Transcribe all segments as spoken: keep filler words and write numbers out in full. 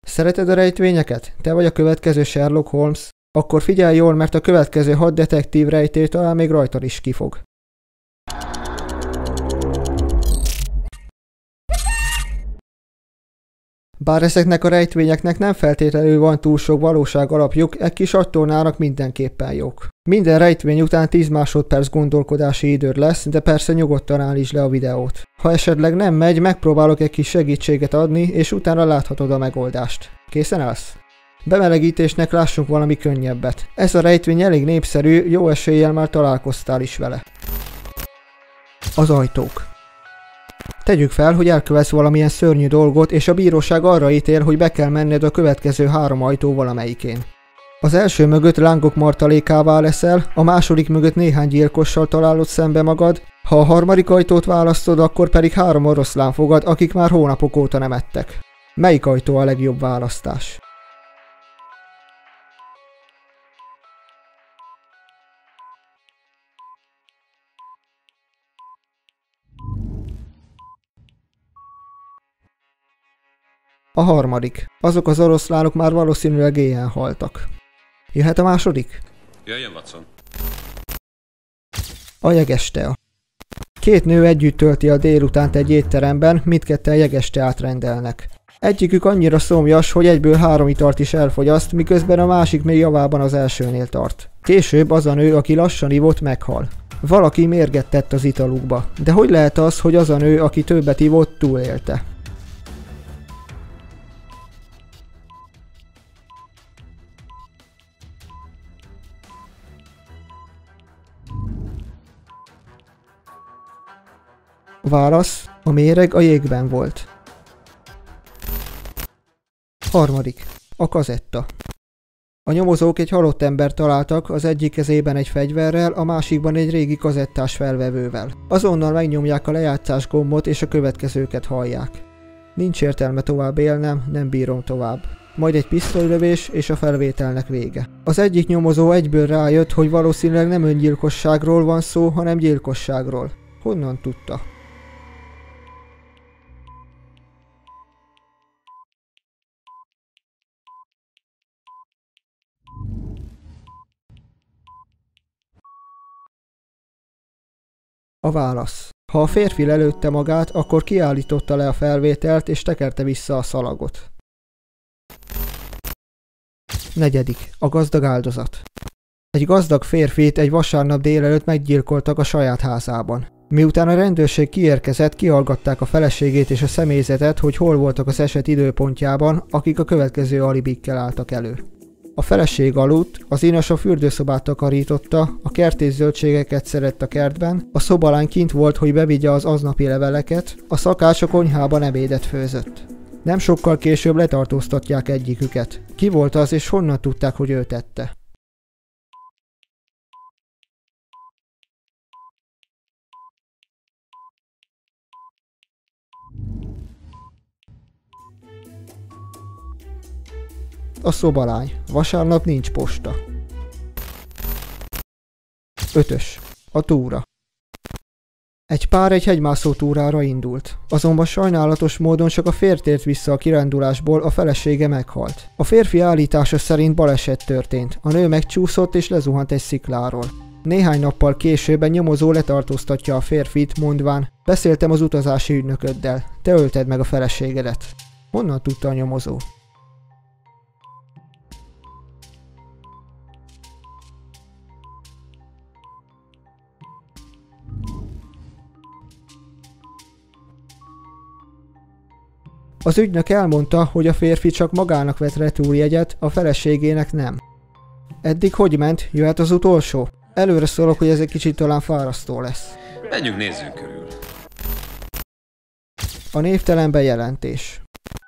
Szereted a rejtvényeket? Te vagy a következő Sherlock Holmes? Akkor figyelj jól, mert a következő hat detektív rejtély talán még rajtad is kifog. Bár ezeknek a rejtvényeknek nem feltétlenül van túl sok valóság alapjuk, egy kis agytornának mindenképpen jók. Minden rejtvény után tíz másodperc gondolkodási időd lesz, de persze nyugodtan állítsd le a videót. Ha esetleg nem megy, megpróbálok egy kis segítséget adni, és utána láthatod a megoldást. Készen állsz? Bemelegítésnek lássunk valami könnyebbet. Ez a rejtvény elég népszerű, jó eséllyel már találkoztál is vele. Az ajtók. Tegyük fel, hogy elkövetsz valamilyen szörnyű dolgot, és a bíróság arra ítél, hogy be kell menned a következő három ajtó valamelyikén. Az első mögött lángok martalékává leszel, a második mögött néhány gyilkossal találod szembe magad, ha a harmadik ajtót választod, akkor pedig három oroszlán fogad, akik már hónapok óta nem ettek. Melyik ajtó a legjobb választás? A harmadik. Azok az oroszlánok már valószínűleg éhen haltak. Jöhet a második? Jöjjön, Watson. A jegestea. Két nő együtt tölti a délutánt egy étteremben, mindketten jegesteát rendelnek. Egyikük annyira szomjas, hogy egyből három italt is elfogyaszt, miközben a másik még javában az elsőnél tart. Később az a nő, aki lassan ivott, meghal. Valaki mérget tett az italukba. De hogy lehet az, hogy az a nő, aki többet ivott, túlélte? Válasz: a méreg a jégben volt. Harmadik. A kazetta. A nyomozók egy halott embert találtak, az egyik kezében egy fegyverrel, a másikban egy régi kazettás felvevővel. Azonnal megnyomják a lejátszás gombot és a következőket hallják. Nincs értelme tovább élnem, nem bírom tovább. Majd egy pisztolylövés és a felvételnek vége. Az egyik nyomozó egyből rájött, hogy valószínűleg nem öngyilkosságról van szó, hanem gyilkosságról. Honnan tudta? A válasz. Ha a férfi lelőtte magát, akkor kiállította le a felvételt és tekerte vissza a szalagot. Negyedik. A gazdag áldozat. Egy gazdag férfit egy vasárnap délelőtt meggyilkoltak a saját házában. Miután a rendőrség kiérkezett, kihallgatták a feleségét és a személyzetet, hogy hol voltak az eset időpontjában, akik a következő alibikkel álltak elő. A feleség aludt, az inas a fürdőszobát takarította, a kertés zöldségeket szedett a kertben, a szobalány kint volt, hogy bevigye az aznapi leveleket, a szakács a konyhában ebédet főzött. Nem sokkal később letartóztatják egyiküket. Ki volt az, és honnan tudták, hogy ő tette? A szobalány. Vasárnap nincs posta. Ötös. A túra. Egy pár egy hegymászó túrára indult. Azonban sajnálatos módon csak a férj tért vissza a kirándulásból, a felesége meghalt. A férfi állítása szerint baleset történt. A nő megcsúszott és lezuhant egy szikláról. Néhány nappal később egy nyomozó letartóztatja a férfit, mondván: beszéltem az utazási ügynököddel, te ölted meg a feleségedet. Honnan tudta a nyomozó? Az ügynök elmondta, hogy a férfi csak magának vett retúrjegyet, a feleségének nem. Eddig hogy ment? Jöhet az utolsó? Előre szólok, hogy ez egy kicsit talán fárasztó lesz. Menjünk, nézzünk körül. A névtelen bejelentés.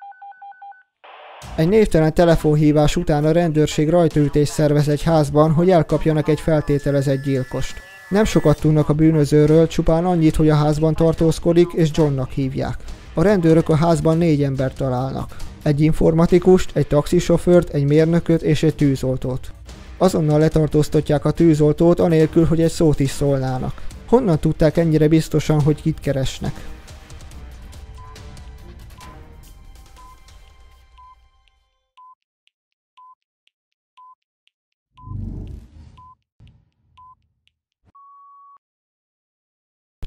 Egy névtelen telefonhívás után a rendőrség rajtaütést szervez egy házban, hogy elkapjanak egy feltételezett gyilkost. Nem sokat tudnak a bűnözőről, csupán annyit, hogy a házban tartózkodik, és Johnnak hívják. A rendőrök a házban négy embert találnak. Egy informatikust, egy taxisofőrt, egy mérnököt és egy tűzoltót. Azonnal letartóztatják a tűzoltót, anélkül, hogy egy szót is szólnának. Honnan tudták ennyire biztosan, hogy kit keresnek?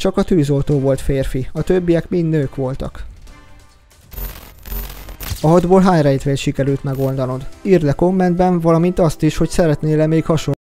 Csak a tűzoltó volt férfi, a többiek mind nők voltak. A hatból hány rejtvényt sikerült megoldanod? Írd le kommentben, valamint azt is, hogy szeretnél-e még hasonló